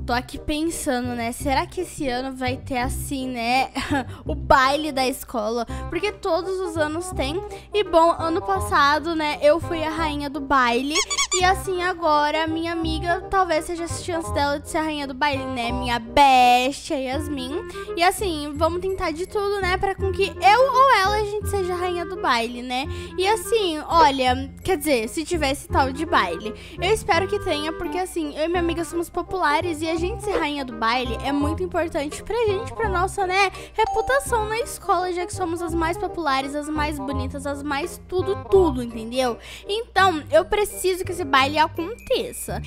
tô aqui pensando, né? Será que esse ano vai ter assim, né? O baile da escola? Porque todos os anos tem. E bom, ano passado, né? Eu fui a rainha do baile. E assim, agora, minha amiga, talvez seja a chance dela de ser a rainha do baile, né? Minha bestia, Yasmin. E assim, vamos tentar de tudo, né? Pra com que eu ou ela a gente seja a rainha do baile, né? E assim, olha, quer dizer, se tivesse tal de baile, eu espero que tenha, porque assim, eu e minha amiga somos populares e a gente ser rainha do baile é muito importante pra gente, pra nossa, né, reputação na escola, já que somos as mais populares, as mais bonitas, as mais tudo, entendeu? Então, eu preciso que esse baile aconteça.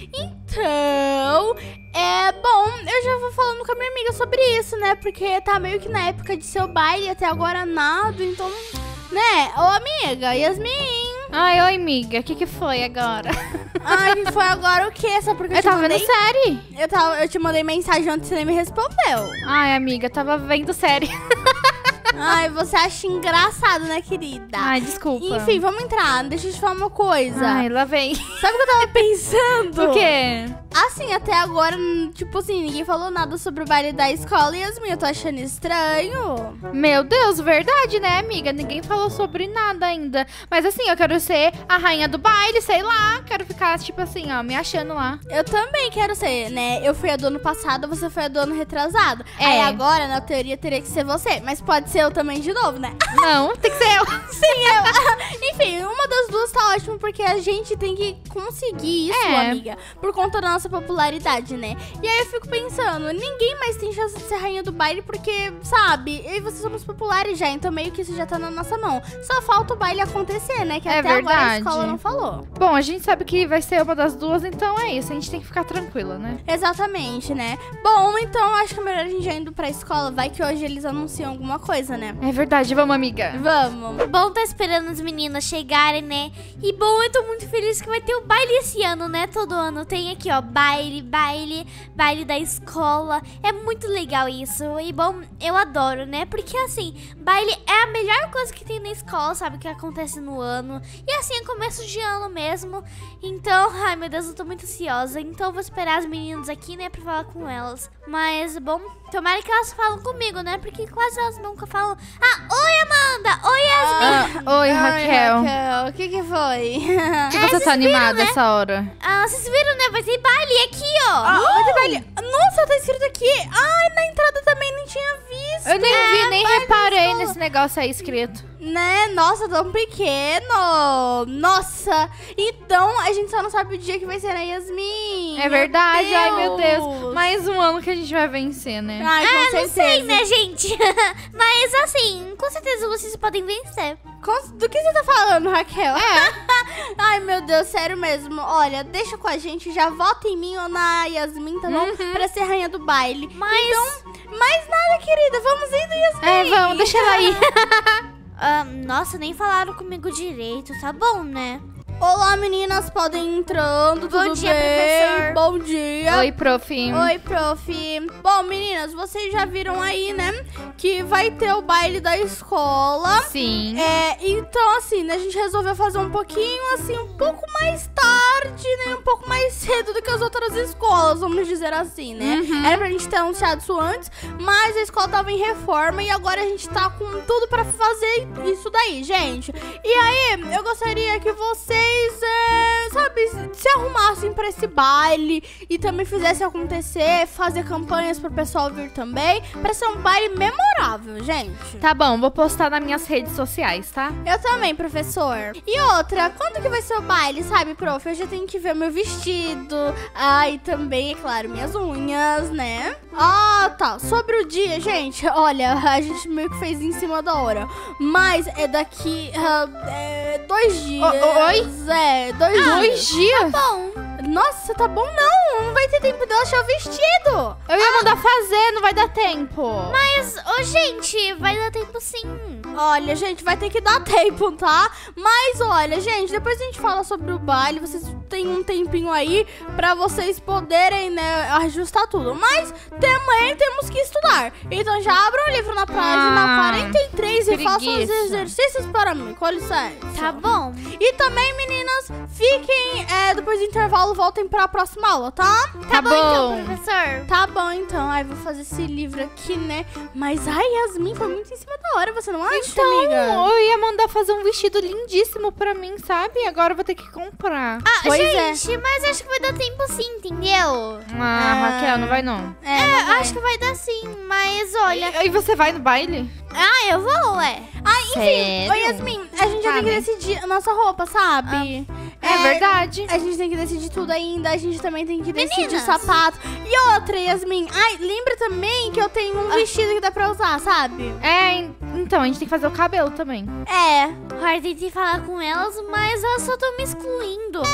Então, bom, eu já vou falando com a minha amiga sobre isso, né, porque tá meio que na época de seu baile, até agora nada, então, né, ô amiga, Yasmin. Ai, oi, amiga. O que foi agora? Ai, que foi agora o quê? Só porque eu tava vendo série. Eu te mandei mensagem ontem e você nem me respondeu. Ai, amiga, tava vendo série. Ai, você acha engraçado, né, querida? Ai, desculpa. Enfim, vamos entrar. Deixa eu te falar uma coisa. Ai, lá vem. Sabe o que eu tava pensando? O quê? Assim, até agora, tipo assim, ninguém falou nada sobre o baile da escola. Yasmin, eu tô achando estranho. Meu Deus, verdade, né, amiga? Ninguém falou sobre nada ainda. Mas assim, eu quero ser a rainha do baile, sei lá. Quero ficar, tipo assim, ó, me achando lá. Eu também quero ser, né? Eu fui a do ano passado, você foi a do ano retrasado. Aí agora, na teoria, teria que ser você. Mas pode ser eu também de novo, né? Não, tem que ser eu. Sim, eu. Enfim, uma das duas tá ótimo, porque a gente tem que conseguir isso, amiga. Por conta da nossa popularidade, né? E aí eu fico pensando, ninguém mais tem chance de ser rainha do baile, porque, sabe, eu e você somos populares já, então meio que isso já tá na nossa mão. Só falta o baile acontecer, né? Que até agora a escola não falou. Bom, a gente sabe que vai ser uma das duas, então é isso. A gente tem que ficar tranquila, né? Exatamente, né? Bom, então acho que é melhor a gente já indo pra escola. Vai que hoje eles anunciam alguma coisa, né? É verdade, vamos, amiga. Vamos. Bom, tá esperando as meninas chegarem, né? E bom, eu tô muito feliz que vai ter o baile esse ano, né? Todo ano tem aqui, ó, baile da escola. É muito legal isso. E bom, eu adoro, né? Porque assim, baile é a melhor coisa que tem na escola, sabe? Que acontece no ano. E assim, é começo de ano mesmo. Então, ai meu Deus, eu tô muito ansiosa. Então eu vou esperar as meninas aqui, né? Pra falar com elas. Mas, bom, tomara que elas falam comigo, né? Porque quase elas nunca falam. Ah, oi, Amanda! Oi, Yasmin! Oi, Raquel. O que foi? Que você tá animada né? essa hora? Ah, vocês viram, né? Vai ter baile aqui, ó. Vai ter baile. Nossa, tá escrito aqui. Ai, na entrada também nem tinha visto. Eu nem vi, nem reparei nesse negócio aí escrito. Né? Nossa, tão pequeno. Nossa. Então, a gente só não sabe o dia que vai ser a Yasmin. É verdade. Meu Ai, meu Deus. Deus. Mais um ano que a gente vai vencer, né? Ai, com Não certeza. sei, né, gente? Mas assim, com certeza vocês podem vencer. Do que você tá falando, Raquel? Ai, meu Deus, sério mesmo. Olha, deixa com a gente, já vota em mim ou na Yasmin, tá bom? Pra ser rainha do baile. Mas... Então, mais nada, querida. Vamos indo, Yasmin. Vamos, deixa ela aí. Nossa, nem falaram comigo direito, tá bom, né? Olá, meninas, podem ir entrando. Bom dia, bem? professor. Bom dia. Oi, prof. Oi, prof. Bom, meninas, vocês já viram aí, né, que vai ter o baile da escola. Sim. Então, assim, né, a gente resolveu fazer um pouquinho, assim, um pouco mais tarde, né, um pouco mais cedo do que as outras escolas, vamos dizer assim, né. Era pra gente ter anunciado isso antes, mas a escola tava em reforma e agora a gente tá com tudo pra fazer isso daí, gente. E aí, eu gostaria que vocês, sabe, se arrumassem pra esse baile e também fizessem acontecer, fazer campanhas pro pessoal vir também, pra ser um baile memorável, gente. Tá bom, vou postar nas minhas redes sociais, tá? Eu também, professor. E outra, quando que vai ser o baile, sabe, prof? Eu já tenho que ver meu vestido. E também, é claro, minhas unhas, né? Tá. Sobre o dia, gente, olha, a gente meio que fez em cima da hora. Mas é daqui 2 dias. Oi? 2 dias. 2 dias? Tá bom. Nossa, tá bom não. Não vai ter tempo de eu achar o vestido. Eu ia Amanda, fazer, não vai dar tempo. Mas, gente, vai dar tempo sim. Olha, gente, vai ter que dar tempo, tá? Mas, olha, gente, depois a gente fala sobre o baile. Vocês têm um tempinho aí pra vocês poderem, né, ajustar tudo. Mas também temos que estudar. Então já abra o livro na página 43 e façam os exercícios para mim. Com licença. Tá bom. E também, meninas, fiquem, depois do intervalo, voltem pra próxima aula, tá? Tá bom então, professor. Tá bom, então. Ai, vou fazer esse livro aqui, né? Mas, ai, Yasmin, foi muito em cima da hora, você não acha, amiga? Eu ia mandar fazer um vestido lindíssimo pra mim, sabe? Agora eu vou ter que comprar. Pois Gente, mas acho que vai dar tempo sim, entendeu? Raquel, não vai não. não vai. Acho que vai dar sim, mas olha... E você vai no baile? eu vou, ué. Enfim, Sério? Ô, Yasmin, a gente já tem que decidir a nossa roupa, sabe? É verdade. A gente tem que decidir tudo ainda. A gente também tem que decidir o Meninas. sapato. E outra, Yasmin. Ai, lembra também que eu tenho um vestido que dá pra usar, sabe? Então, a gente tem que fazer o cabelo também. Eu tentei falar com elas, mas elas só estão me excluindo.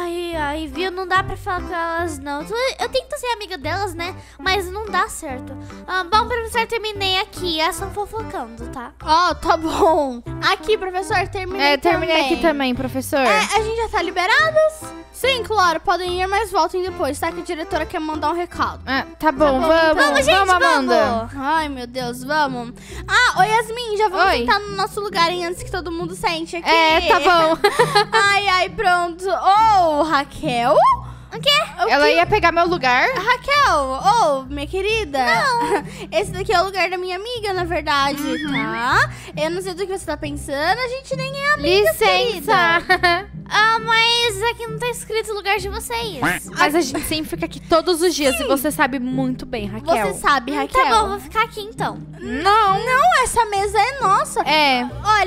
Ai, viu? Não dá pra falar com elas, não. Eu tento ser amiga delas, né? Mas não dá certo. Bom, professor, terminei aqui. Elas estão fofocando, tá? Tá bom. Aqui, professor, terminei Terminei aqui também, professor. A gente já tá liberadas? Sim, claro, podem ir, mas voltem depois, tá? Que a diretora quer mandar um recado. Tá bom, vamos, Amanda. Ai, meu Deus, vamos. Oi, Yasmin, já vamos sentar no nosso lugar antes que todo mundo sente aqui. Tá bom. Ai, pronto. Raquel? O quê? Ela ia pegar meu lugar? Raquel, minha querida. Não. Esse daqui é o lugar da minha amiga, na verdade, tá? Eu não sei do que você tá pensando, a gente nem é amiga, Licença. querida. Mas aqui não tá escrito o lugar de vocês. Mas a gente sempre fica aqui todos os dias e você sabe muito bem, Raquel. Você sabe, Raquel? Tá bom, vou ficar aqui então. Não, essa mesa é nossa. É.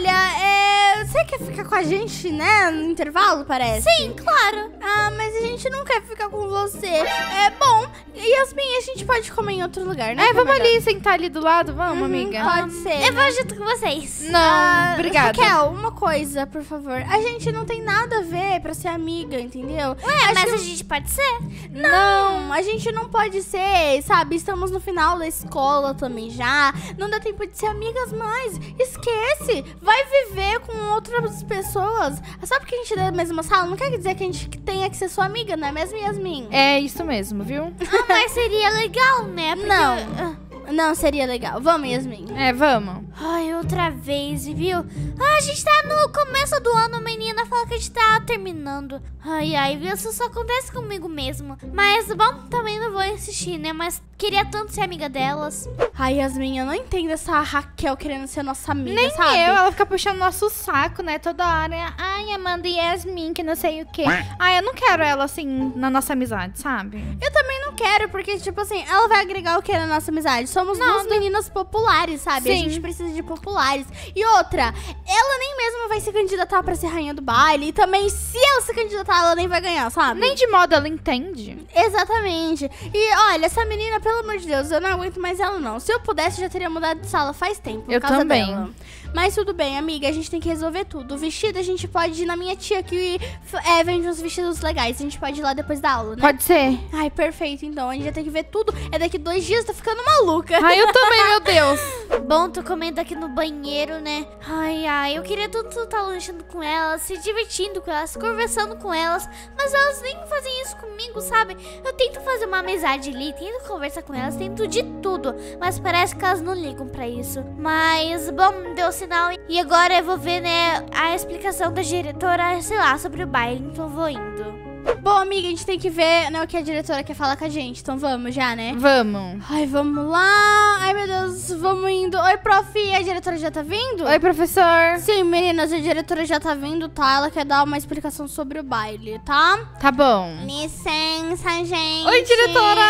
Olha, você quer ficar com a gente, né? No intervalo, parece? Sim, claro. Mas a gente não quer ficar com você. Bom, Yasmin, a gente pode comer em outro lugar, né? Vamos ali, sentar ali do lado, vamos, amiga? Pode ser. Eu vou junto com vocês. Não, obrigada. Raquel, uma coisa, por favor. A gente não tem nada a ver pra ser amiga, entendeu? Mas a gente pode ser? Não, a gente não pode ser, sabe? Estamos no final da escola também já. Não dá tempo de ser amigas mais. Esquece. Vai viver com outras pessoas. Só porque a gente é da mesma sala, não quer dizer que a gente tenha que ser sua amiga, não é mesmo, Yasmin? É isso mesmo, viu? Mas seria legal, né? Porque... Não, seria legal. Vamos, Yasmin. Vamos. Ai, outra vez, viu? A gente tá no começo do ano, menina. Fala que a gente tá terminando. Ai, viu? Isso só acontece comigo mesmo. Mas, bom, também não vou insistir, né? Mas queria tanto ser amiga delas. Ai, Yasmin, eu não entendo essa Raquel querendo ser nossa amiga, Nem sabe? ela fica puxando nosso saco, né? Toda hora. Ai, Amanda e Yasmin, que não sei o quê. Ai, eu não quero ela, assim, na nossa amizade, sabe? Eu também não quero, porque, tipo assim, ela vai agregar o que na nossa amizade? Somos duas meninas populares, sabe? Sim. A gente precisa de populares. E outra, ela nem mesmo vai se candidatar pra ser rainha do baile. E também, se ela se candidatar, ela nem vai ganhar, sabe? Nem de modo ela entende. Exatamente. E olha, essa menina, pelo amor de Deus, eu não aguento mais ela, não. Se eu pudesse, eu já teria mudado de sala faz tempo. Por Eu causa também. dela. Mas tudo bem, amiga, a gente tem que resolver tudo. O vestido, a gente pode ir na minha tia que vende uns vestidos legais. A gente pode ir lá depois da aula, né? Pode ser. Ai, perfeito, então. A gente já tem que ver tudo. É daqui 2 dias, tô ficando maluca. Ai, eu também, meu Deus. Bom, tô comendo aqui no banheiro, né? Ai, eu queria tanto estar lanchando com elas, se divertindo com elas, conversando com elas. Mas elas nem fazem isso comigo, sabe? Eu tento fazer uma amizade ali, tento conversar com elas, tento de tudo. Mas parece que elas não ligam pra isso. Mas, bom, deu sinal. E agora eu vou ver, né, a explicação da diretora, sei lá, sobre o baile. Então vou indo. Bom, amiga, a gente tem que ver, né, o que a diretora quer falar com a gente. Então vamos já, né? Vamos. Ai, vamos lá. Ai, meu Deus, vamos indo. Oi, prof, a diretora já tá vindo? Oi, professor. Sim, meninas, a diretora já tá vindo, tá? Ela quer dar uma explicação sobre o baile, tá? Tá bom. Licença, gente. Oi, diretora.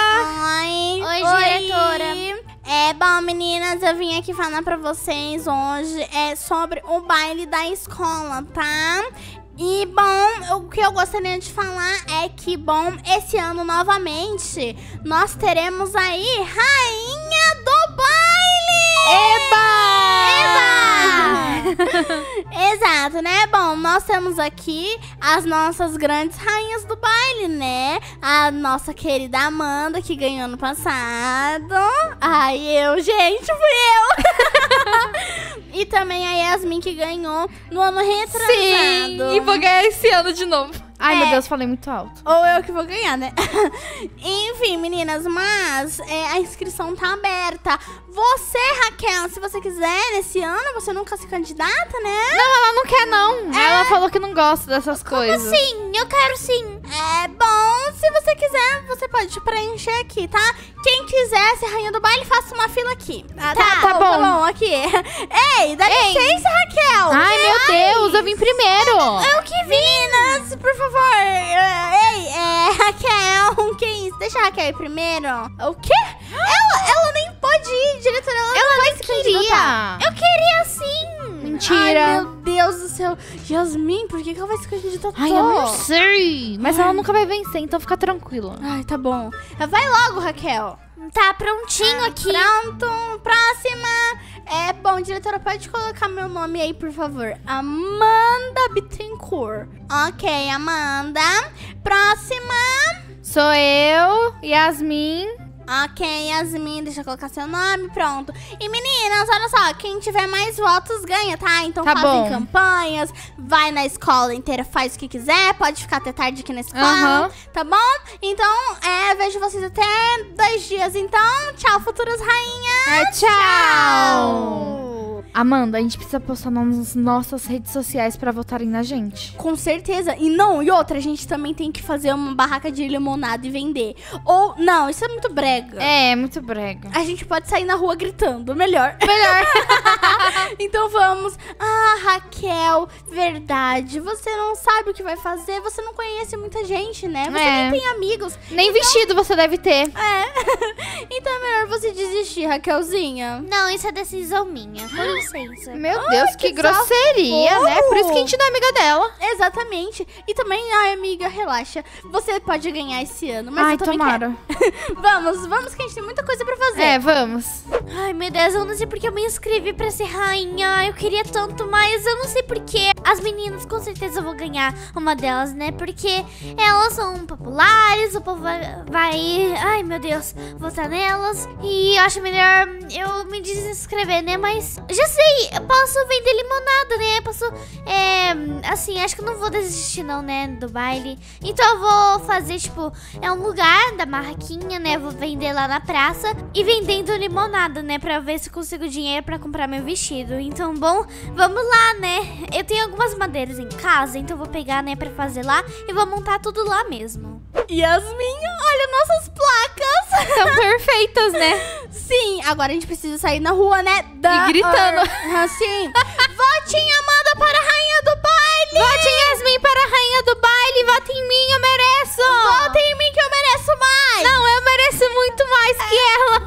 Oi, diretora. Bom, meninas, eu vim aqui falar pra vocês hoje sobre o baile da escola, tá? E, bom, o que eu gostaria de falar é que, bom, esse ano, novamente, nós teremos aí Rainha do Baile! Eba! Exato, né? Bom, nós temos aqui as nossas grandes rainhas do baile, né? A nossa querida Amanda, que ganhou ano passado. Ai, gente, fui eu. E também a Yasmin, que ganhou no ano retrasado. Sim, e vou ganhar esse ano de novo. Ai, meu Deus, falei muito alto. Ou eu que vou ganhar, né? Enfim, meninas, mas a inscrição tá aberta. Você, Raquel, se você quiser, nesse ano, você nunca se candidata, né? Não, ela não quer, não. Ela falou que não gosta dessas coisas. Sim, eu quero sim. É bom, se você quiser, você pode preencher aqui, tá? Quem quiser ser rainha do baile, faça uma fila aqui. Tá bom. Aqui. Ei, dá licença, Raquel. Ai, meu Deus, eu vim primeiro. Eu que vi. Meninas, por favor. Ei, Raquel, que isso? Deixa a Raquel ir primeiro. O quê? Ela nem pode ir, diretora. Ela nem queria. Eu queria sim. Mentira. Ai, meu Deus do céu. Yasmin, por que ela vai se candidatar? Ai, eu não sei. Mas ela nunca vai vencer, então fica tranquila. Ai, tá bom. Vai logo, Raquel. Tá prontinho aqui. Pronto, próxima. Bom, diretora, pode colocar meu nome aí, por favor. Amanda Bittencourt. Ok, Amanda. Próxima. Sou eu, Yasmin. Ok, Yasmin, deixa eu colocar seu nome, pronto. E meninas, olha só, quem tiver mais votos ganha, tá? Então Tá fazem bom. campanhas, vai na escola inteira, faz o que quiser, pode ficar até tarde aqui na escola, tá bom? Então, vejo vocês até 2 dias, então, tchau, futuras rainhas. Tchau. Amanda, a gente precisa postar nas nossas redes sociais pra votarem na gente. Com certeza. E outra, a gente também tem que fazer uma barraca de limonada e vender. Ou, não, isso é muito brega. É, muito brega. A gente pode sair na rua gritando, melhor. Melhor. Então vamos. Ah, Raquel, verdade. Você não sabe o que vai fazer. Você não conhece muita gente, né? Você nem tem amigos. Nem vestido você deve ter. Então é melhor você desistir, Raquelzinha. Não, isso é decisão minha. Com licença. Meu Deus, que grosseria, desaforo. né? Por isso que a gente não é amiga dela. Exatamente. E também, amiga, relaxa. Você pode ganhar esse ano, mas Ai, eu também tomara. quero. Vamos que a gente tem muita coisa pra fazer. É, vamos. Ai, meu Deus, eu não sei porque eu me inscrevi pra ser rainha. Eu queria tanto, mas eu não sei porquê. As meninas, com certeza, eu vou ganhar uma delas, né? Porque elas são populares, o povo vai ai, meu Deus, votar nelas. E eu acho melhor eu me desinscrever, né? Mas já sei, eu posso vender limonada, né? Posso, assim, acho que eu não vou desistir não, né? Do baile. Então eu vou fazer, tipo, um lugar da barraquinha, né? Vou vender lá na praça e vendendo limonada, né? Pra ver se eu consigo dinheiro pra comprar meu vestido. Então, bom, vamos lá, né? Eu tenho algumas madeiras em casa, então eu vou pegar, né, pra fazer lá e vou montar tudo lá mesmo. Yasmin, olha nossas placas. São perfeitas, né? Sim, agora a gente precisa sair na rua, né? E gritando. Assim. Votem Amanda para a rainha do baile. Votem Yasmin para a rainha do baile. Votem em mim, eu mereço. Votem em mim que eu mereço mais. Não, eu mereço muito mais que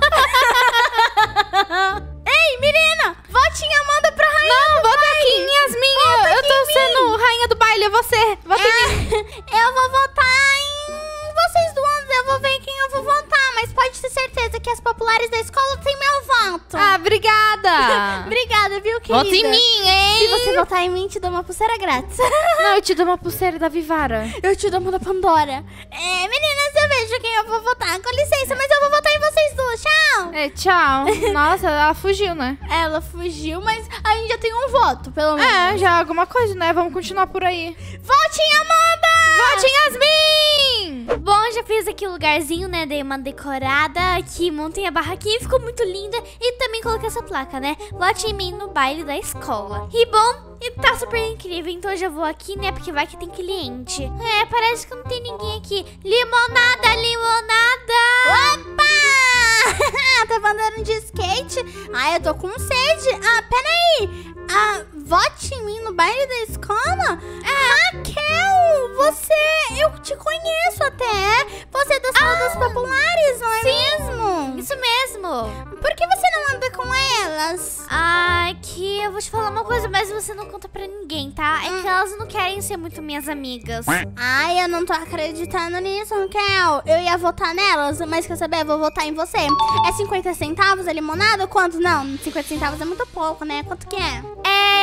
ela. Ei, menina, votem Amanda pra rainha Não, do vota baile. aqui em Yasmin. Eu tô sendo rainha do baile, é você. Vota em mim. Eu vou votar em vocês duas. Eu vou ver quem eu vou votar, mas pode ter certeza que as populares da escola têm meu voto. Ah, obrigada. Obrigada, viu, querida? Vota em mim, hein? Se você votar em mim, te dou uma pulseira grátis. Não, eu te dou uma pulseira da Vivara. Eu te dou uma da Pandora. Meninas, eu vejo quem eu vou votar. Com licença, mas eu vou votar em vocês duas. Tchau. Tchau. Nossa, ela fugiu, né? Ela fugiu, mas a gente já tem um voto, pelo menos. Já alguma coisa, né? Vamos continuar por aí. Votem Amanda! Vote em Yasmin! Bom, já fiz aqui o lugarzinho, né? Dei uma decorada aqui, montei a barraquinha, ficou muito linda. E também coloquei essa placa, né? Vote em mim no baile da escola. E bom, e tá super incrível. Então eu já vou aqui, né? Porque vai que tem cliente. Parece que não tem ninguém aqui. Limonada, limonada! Opa! Tá andando de skate? Eu tô com sede. Peraí. Vote em mim no baile da escola? Raquel, eu te conheço até. Você é da sala dos populares, não é mesmo? Isso mesmo. Por que você não anda com elas? Que eu vou te falar uma coisa, mas você não conta pra ninguém, tá? É que elas não querem ser muito minhas amigas. Eu não tô acreditando nisso, Raquel. Eu ia votar nelas, mas quer saber? Eu vou votar em você. É 50 centavos a limonada? Quanto? Não, 50 centavos é muito pouco, né? Quanto que é? É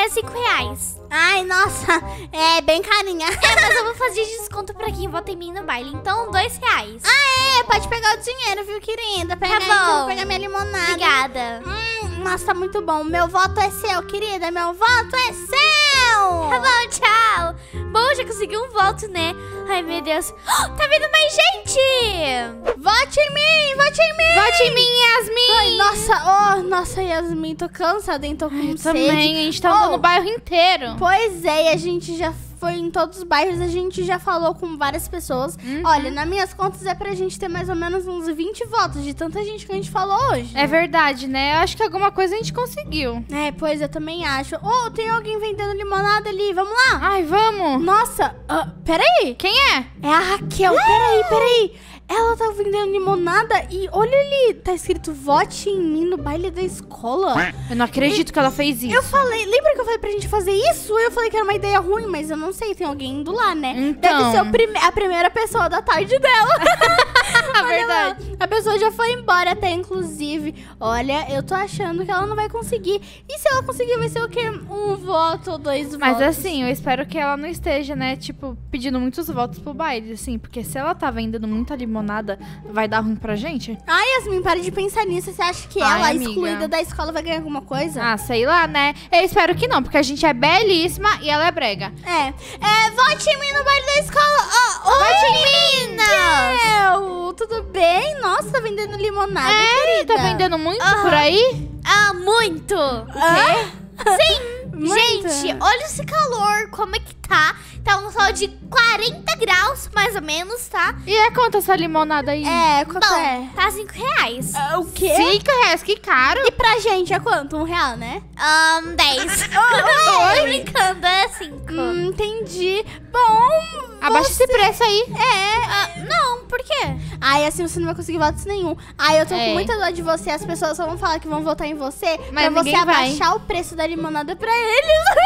é R$5. Ai, nossa, é bem carinha. Mas eu vou fazer desconto pra quem vota em mim no baile, então R$2. Pode pegar o dinheiro, viu, querida? Pega aí, bom. que eu vou pegar minha limonada. Obrigada. Nossa, tá muito bom. Meu voto é seu, querida. Meu voto é seu. Tá bom, tchau. Bom, já consegui um voto, né? Ai, meu Deus. Tá vindo mais gente! Vote em mim, vote em mim. Vote em mim, Yasmin! Ai, nossa, Yasmin, tô cansada, hein? Tô com sede. Também, a gente tá andando no bairro inteiro. Pois é, e a gente já foi em todos os bairros, a gente já falou com várias pessoas. Olha, nas minhas contas é pra gente ter mais ou menos uns 20 votos de tanta gente que a gente falou hoje. É verdade, né? Eu acho que alguma coisa a gente conseguiu. Pois eu também acho. Tem alguém vendendo limonada ali, vamos lá? Ai, vamos! Nossa, peraí. Quem é? É a Raquel, peraí. Ela tá vendendo limonada e olha ali, tá escrito vote em mim no baile da escola. Eu não acredito que ela fez isso. Eu falei, lembra que eu falei pra gente fazer isso? Eu falei que era uma ideia ruim, mas eu não sei, tem alguém indo lá, né? Então. Deve ser a primeira pessoa da tarde dela. Verdade. A pessoa já foi embora até, inclusive. Olha, eu tô achando que ela não vai conseguir. E se ela conseguir, vai ser o quê? Um voto ou 2 Mas votos? assim, eu espero que ela não esteja, né, tipo, pedindo muitos votos pro baile, assim. Porque se ela tá vendendo muita limonada, vai dar ruim pra gente? Ai, Yasmin, para de pensar nisso. Você acha que Ai, ela, amiga. excluída da escola, vai ganhar alguma coisa? Ah, sei lá, né? Eu espero que não, porque a gente é belíssima e ela é brega. Vote em mim no baile da escola. Vote em mim, Tudo bem? Nossa, tá vendendo limonada, querida. Tá vendendo muito por aí? Muito! Sim! Muito. Gente, olha esse calor, como é que tá? Tá um sol de 40 graus, mais ou menos, tá? E é quanto essa limonada aí? Quanto Bom, é? tá R$5. O quê? R$5, que caro. E pra gente é quanto? R$1, né? 10. Tô brincando, é 5. Entendi. Bom, Abaixa esse preço aí. Não, por quê? Ai, assim você não vai conseguir votos nenhum. Ai, eu tô É. com muita dó de você. As pessoas só vão falar que vão votar em você Mas pra você ninguém vai. abaixar o preço da limonada pra eles.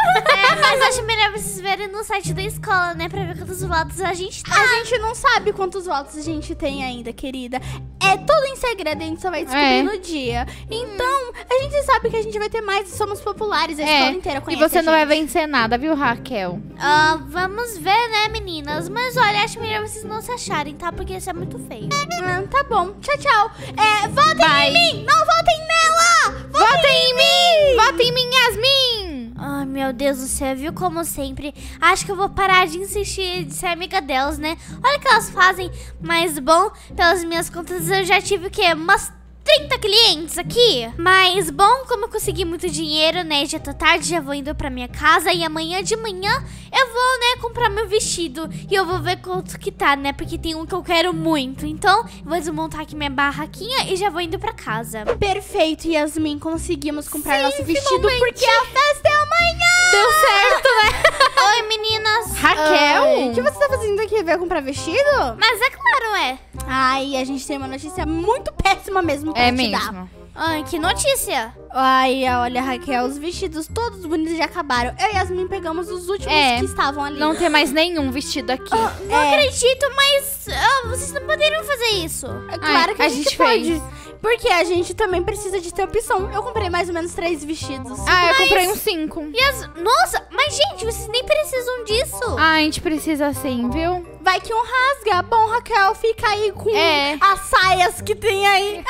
Mas acho melhor vocês verem no site da escola, né? Pra ver quantos votos a gente tá. A gente não sabe quantos votos a gente tem ainda, querida. É tudo em segredo, a gente só vai descobrir no dia. Então, a gente sabe que a gente vai ter mais e somos populares. A escola inteira E conhece você a não vai gente. vencer nada, viu, Raquel? Vamos ver, né, meninas? Mas olha, acho melhor vocês não se acharem, tá? Porque isso é muito feio. Tá bom. Tchau, tchau. Votem Bye. em mim! Não votem nela! Votem em mim! Votem em mim, Yasmin! Ai, meu Deus do céu, viu? Como sempre. Acho que eu vou parar de insistir de ser amiga delas, né? Olha o que elas fazem. Mas, bom, pelas minhas contas, eu já tive o quê? Umas 30 clientes aqui. Mas, bom, como eu consegui muito dinheiro, né? Já tá tarde, já vou indo pra minha casa. E amanhã de manhã eu vou, né, comprar meu vestido. E eu vou ver quanto que tá, né? Porque tem um que eu quero muito. Então, eu vou desmontar aqui minha barraquinha e já vou indo pra casa. Perfeito, Yasmin. Conseguimos comprar nosso vestido porque a festa é amanhã! Deu certo, né? Oi, meninas. Raquel? O que você tá fazendo aqui? Veio comprar vestido? Mas é claro, é. Ai, a gente tem uma notícia muito péssima mesmo pra É te dar. mesmo. Ai, que notícia. Ai, olha, Raquel, os vestidos todos bonitos já acabaram. Eu e Yasmin pegamos os últimos que estavam ali. Não tem mais nenhum vestido aqui. Não acredito, mas vocês não poderiam fazer isso. É claro que a gente pode. fez. Porque a gente também precisa de ter opção. Eu comprei mais ou menos 3 vestidos. Eu comprei uns 5. Nossa, mas gente, vocês nem precisam disso. A gente precisa sim, viu? Vai que um rasga. Bom, Raquel, fica aí com É. as saias que tem aí.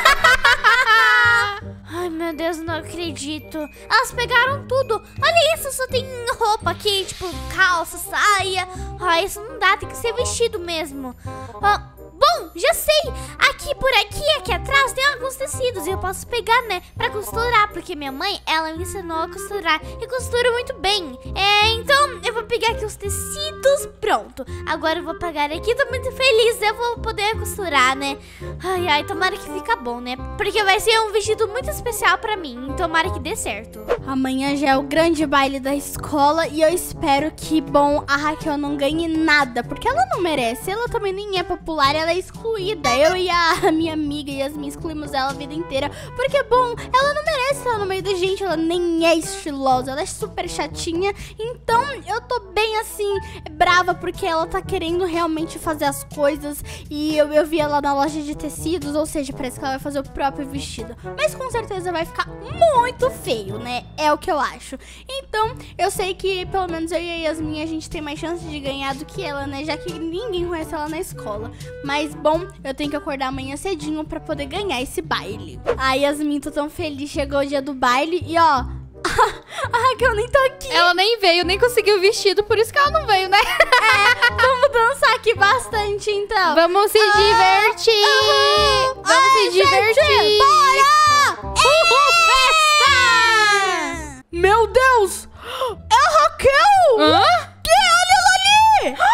Ai, meu Deus, não acredito. Elas pegaram tudo. Olha isso, só tem roupa aqui, tipo calça, saia. Ai, isso não dá, tem que ser vestido mesmo. Bom, já sei. Aqui atrás tem alguns tecidos e eu posso pegar, né, pra costurar. Porque minha mãe, ela me ensinou a costurar e costura muito bem. Então eu vou pegar aqui os tecidos, pronto. Agora eu vou pegar aqui, tô muito feliz. Eu vou poder costurar, né. Ai, tomara que fica bom, né. Porque vai ser um vestido muito especial pra mim. Tomara que dê certo. Amanhã já é o grande baile da escola e eu espero que, bom, a Raquel não ganhe nada, porque ela não merece. Ela também nem é popular, ela é excluída. Eu e a minha amiga Yasmin excluímos ela a vida inteira Porque, bom, ela não merece estar no meio da gente, ela nem é estilosa, ela é super chatinha. Então, eu tô bem, assim, brava, porque ela tá querendo realmente fazer as coisas. E eu vi ela na loja de tecidos, ou seja, parece que ela vai fazer o próprio vestido. Mas com certeza vai ficar muito feio, né? É o que eu acho. Então, eu sei que pelo menos eu e a Yasmin, a gente tem mais chance de ganhar do que ela, né? Já que ninguém conhece ela na escola. Mas, bom, eu tenho que acordar amanhã cedinho pra poder ganhar esse baile. A Yasmin, tô tão feliz, chegou o dia do baile e, ó... A Raquel nem tá aqui. Ela nem veio, nem conseguiu o vestido, por isso que ela não veio, né? Vamos dançar aqui bastante, então. Vamos se divertir! Vamos se divertir! Bora! Festa! Meu Deus! É a Raquel! Hã? Olha ela ali!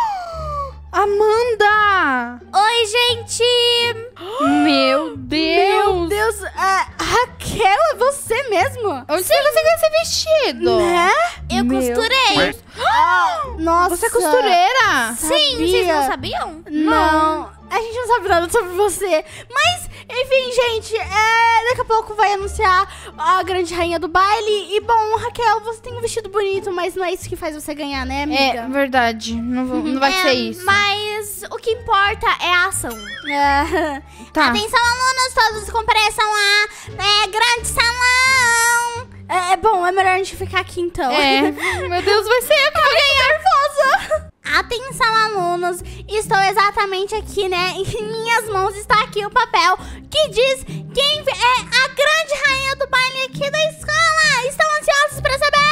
Amanda! Oi, gente! Meu Deus! Meu Deus! Raquel, é você mesmo? Onde você conseguiu esse vestido? Né? Eu Meu costurei. Nossa! Você é costureira? Sim, vocês não sabiam? Não, a gente não sabe nada sobre você. Mas, enfim, gente, daqui a pouco vai anunciar a grande rainha do baile. E, bom, Raquel, você tem um vestido bonito, mas não é isso que faz você ganhar, né, amiga? É verdade, não vai ser isso. Mas o que importa é a ação. Tá. Atenção, alunos, todos compareçam a grande salão. Bom, é melhor a gente ficar aqui, então. Meu Deus, vai ser eu que vou ganhar. Nervosa. Atenção, alunos, estou exatamente aqui, né? Em minhas mãos está aqui o papel que diz quem é a grande rainha do baile aqui da escola. Estão ansiosos para saber?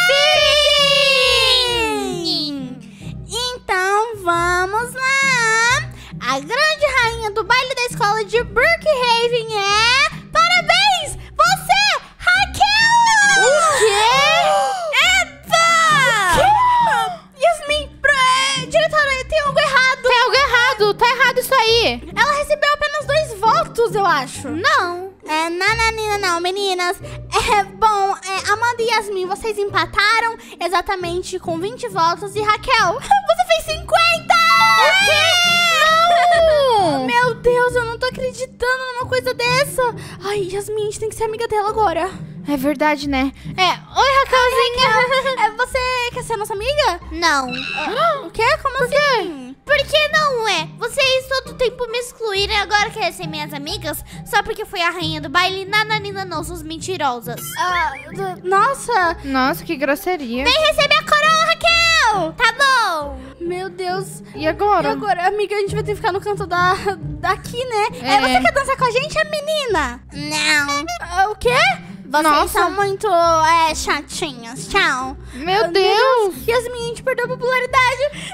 Sim! Então, vamos lá. A grande rainha do baile da escola de Brookhaven é... Parabéns! Você, Raquel! O quê? Yasmin, diretora, tem algo errado. Tem algo errado, tá errado isso aí. Ela recebeu apenas 2 votos, eu acho. Não. Não, meninas. Bom, Amanda e Yasmin, vocês empataram exatamente com 20 votos. E Raquel, você fez 50! O quê? Não! Meu Deus, eu não tô acreditando numa coisa dessa. Ai, Yasmin, a gente tem que ser amiga dela agora. É verdade, né? Oi, Raquelzinha. Você quer ser nossa amiga? Não. O quê? Como assim? Por que não é? Vocês todo tempo me excluíram e agora querem ser minhas amigas? Só porque fui a rainha do baile? Nananina não, suas mentirosas. Nossa. Nossa, que grosseria. Vem receber a coroa, Raquel! Tá bom. Meu Deus. E agora? E agora, amiga, a gente vai ter que ficar no canto daqui, né? Você quer dançar com a gente, menina? Não. O quê? Vocês Nossa. são muito chatinhos. Tchau. Meu Deus. Yasmin, a gente perdeu a popularidade.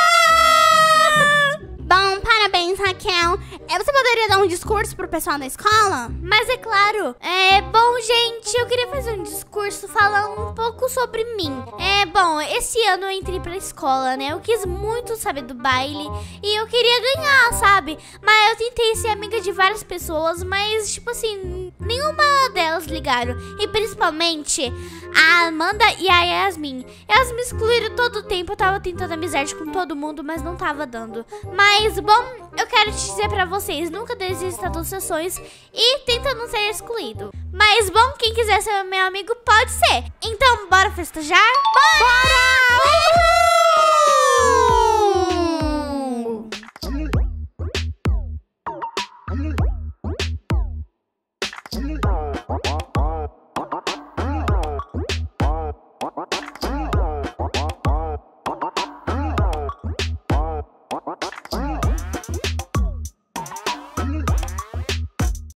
Bom, parabéns, Raquel. Você poderia dar um discurso pro pessoal da escola? Mas é claro. Bom, gente, eu queria fazer um discurso falando um pouco sobre mim. Bom, esse ano eu entrei pra escola, né? Eu quis muito saber do baile e eu queria ganhar, sabe? Mas eu tentei ser amiga de várias pessoas, mas, tipo assim, nenhuma delas ligaram. E principalmente a Amanda e a Yasmin. Elas me excluíram todo o tempo. Eu tava tentando amizade com todo mundo, mas não tava dando. Mas, bom, eu quero te dizer pra vocês, nunca desista dos seus sonhos e tenta não ser excluído. Mas, bom, quem quiser ser meu amigo pode ser. Então, bora festejar? Bora!